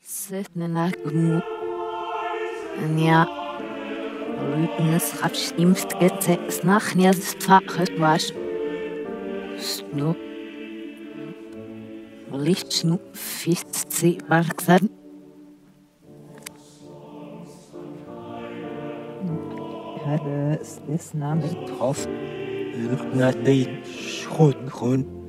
Setnenakum. Ja. Rübnes Rapstimft gesetzt nach Niasfachet was. Snu. Lichtschnu Fistzi Barksan. Hade es Name drauf. Nach den Schrotgrund.